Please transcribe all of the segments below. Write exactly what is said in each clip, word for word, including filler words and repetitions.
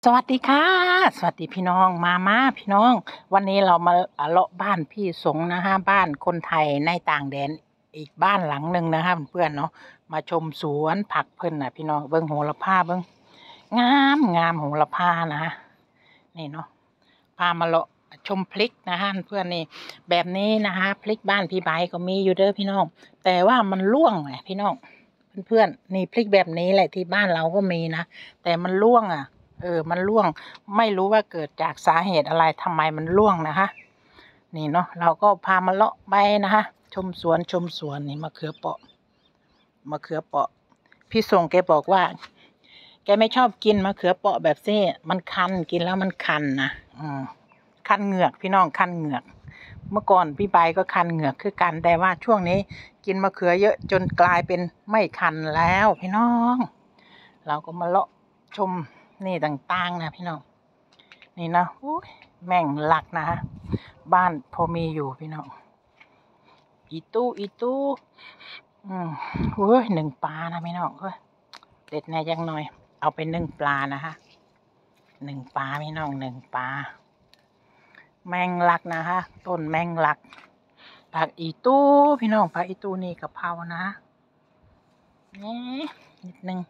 สวัสดีค่ะสวัสดีพี่น้องมามาพี่น้องวันนี้เรามาเลาะบ้านพี่สงนะฮะบ้านคนไทยในต่างแดนอีกบ้านหลังหนึ่งนะคะเพื่อนเนาะมาชมสวนผักเพิ่นนะพี่น้องเบิ้งโหระพาเบิ้งงามงามโหระพานะฮะนี่เนาะพามาเลาะชมพริกนะฮะเพื่อนนี่แบบนี้นะฮะพริกบ้านพี่ใบก็มีอยู่เด้อพี่น้องแต่ว่ามันร่วงไงพี่น้องเพื่อนๆนี่พริกแบบนี้แหละที่บ้านเราก็มีนะแต่มันร่วงอ่ะเออมันร่วงไม่รู้ว่าเกิดจากสาเหตุอะไรทำไมมันร่วงนะคะนี่เนาะเราก็พามาเลาะไปนะคะชมสวนชมสวนนี่มะเขือเปาะมะเขือเปาะพี่ส่งแกบอกว่าแกไม่ชอบกินมะเขือเปาะแบบนี้มันคันกินแล้วมันคันนะอืมคันเหงือกพี่น้องคันเหงือกเมื่อก่อนพี่ใบก็คันเหงือกคือกันแต่ว่าช่วงนี้กินมะเขือเยอะจนกลายเป็นไม่คันแล้วพี่น้องเราก็มาเลาะชมนี่ต่างๆนะพี่น้องนี่นะแม่งหลักนะฮะบ้านพอมีอยู่พี่น้องอีตู้อีตู้อืมเฮ้ยหนึ่งปลานะพี่น้องเฮ้ยเด็ดแน่ยังหน่อยเอาไปนึ่งปลานะฮะหนึ่งปลาพี่น้องหนึ่งปลาแมงลักนะฮะต้นแมงลักผักอีตู้พี่น้องผักอีตู้นี่กะเพรานะนี่นิดนึง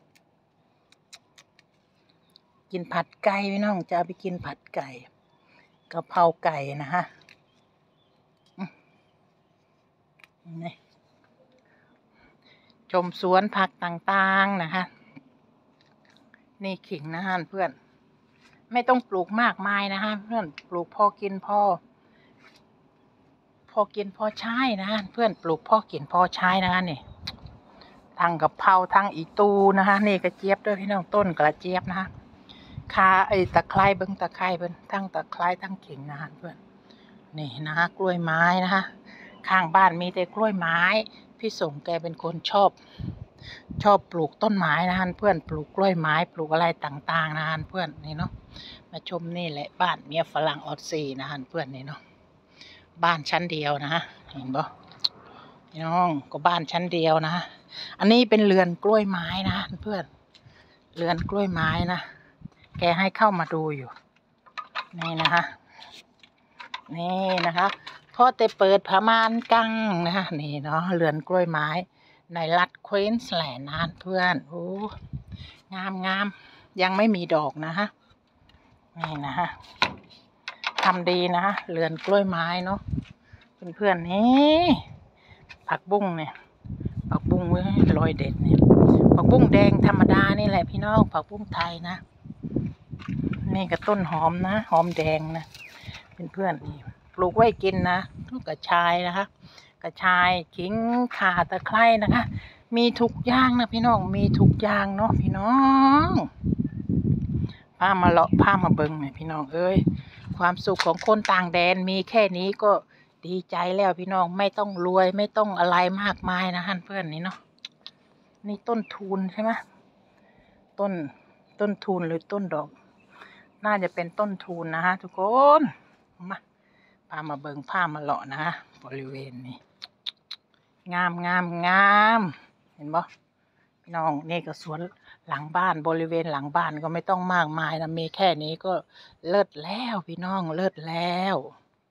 กินผัดไก่พี่น้องจะไปกินผัดไก่กะเพราไก่นะฮะนี่ชมสวนผักต่างๆนะคะนี่ขิงนะฮะเพื่อนไม่ต้องปลูกมากมายนะฮะเพื่อนปลูกพอกินพอพอกินพอใช้นะฮะเพื่อนปลูกพอกินพอใช้นะฮะนี่ทั้งกะเพราทั้งอีตูนะคะนี่กระเจี๊ยบด้วยพี่น้องต้นกระเจี๊ยบนะฮะคาไอ้ตะไคร้เบิ้งตะไคร้เบิ้งทั้งตะไคร้ทั้งขิงนะฮะเพื่อนนี่นะฮะกล้วยไม้นะฮะข้างบ้านมีแต่กล้วยไม้พี่สงแกเป็นคนชอบชอบปลูกต้นไม้นะฮะเพื่อนปลูกกล้วยไม้ปลูกอะไรต่างๆนะฮะเพื่อนนี่เนาะมาชมนี่แหละบ้านเมียฝรั่งออสซี่นะฮะเพื่อนนี่เนาะบ้านชั้นเดียวนะฮะเห็นบ่พี่น้องก็บ้านชั้นเดียวนะอันนี้เป็นเรือนกล้วยไม้นะเพื่อนเรือนกล้วยไม้นะแกให้เข้ามาดูอยู่นี่นะคะนี่นะคะพอแต่เปิดพม่านกังนะคะนี่เนาะเรือนกล้วยไม้ในรัฐควีนส์แลนด์นะเพื่อนโอ้งามงามยังไม่มีดอกนะฮะนี่นะฮะทำดีนะเรือนกล้วยไม้เนาะเพื่อนๆนี่ผักบุ้งเนี่ยผักบุ้งเว้ยลอยเด็ดเนี่ยผักบุ้งแดงธรรมดานี่แหละพี่น้องผักบุ้งไทยนะนี่ก็ต้นหอมนะหอมแดงนะเพื่อนๆนี่ปลูกไว้กินนะกระชายนะคะกระชายขิงข่าตะไคร้นะคะมีทุกอย่างนะพี่น้องมีทุกอย่างเนาะพี่น้องพามาเลาะพามาเบิ้งเนี่ยพี่น้องเอ้ยความสุขของคนต่างแดนมีแค่นี้ก็ดีใจแล้วพี่น้องไม่ต้องรวยไม่ต้องอะไรมากมายนะท่านเพื่อนนี่เนาะนี่ต้นทูนใช่ไหมต้นต้นทูนหรือต้นดอกน่าจะเป็นต้นทูนนะฮะทุกคนมาพามาเบิงพามาเลาะนะบริเวณนี้งามงามงามเห็นบ่พี่น้องนี่ก็สวนหลังบ้านบริเวณหลังบ้านก็ไม่ต้องมากมายนะมีแค่นี้ก็เลิศแล้วพี่น้องเลิศแล้ว